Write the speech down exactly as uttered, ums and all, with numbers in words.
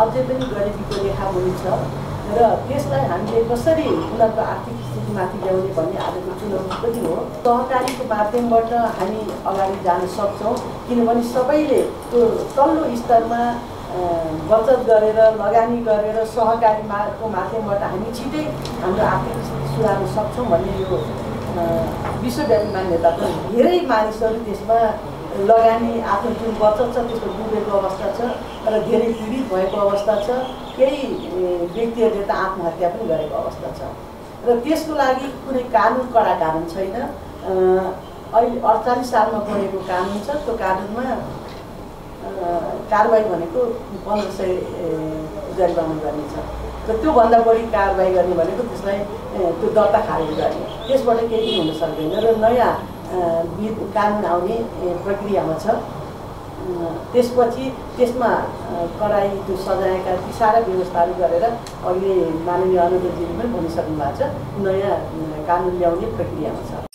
अझै पनि गरिबीको रेखा मुनि छ र त्यसलाई हामीले कसरी उनीहरूको आर्थिक स्थितिमाथि ल्याउने भन्ने आजको चुनौती पनि हो। सहकारीको माध्यमबाट हामी अगाडि जान सक्छौँ किनभने सबैले त्यो तल्लो स्तरमा बचत गरेर लगानी गरेर सहकारीको माध्यमबाट हामी छिटै हाम्रो आर्थिक स्थिति सुधार्न सक्छौँ भन्ने यो विश्वव्यापी मान्यता पनि। धेरै मानिसहरू त्यसमा लगानी आफ्नो जुन बचत छ त्यसको डुबेको अवस्था छ र धेरै पीडित भएको अवस्था छ। केही व्यक्तिहरूले त आत्महत्या पनि गरेको अवस्था छ र त्यसको लागि कुनै कानुन कडा कानुन छैन। अहिले अडचालिस सालमा बनेको कानुन छ, त्यो कानुनमा कारबाही भनेको पन्ध्र सय जरिवाना गर्ने छ र त्योभन्दा बढी कारबाही गर्ने भनेको त्यसलाई त्यो दर्ता खारेज गर्ने, त्यसबाट केही पनि हुन सक्दैन र नयाँ कानुन आउने प्रक्रियामा छ। त्यसपछि त्यसमा कडाई त्यो सजायका ती सारा व्यवस्थाहरू गरेर अहिले माननीय अनुरोधजीले पनि भनिसक्नु भएको छ नयाँ कानुन ल्याउने प्रक्रियामा छ।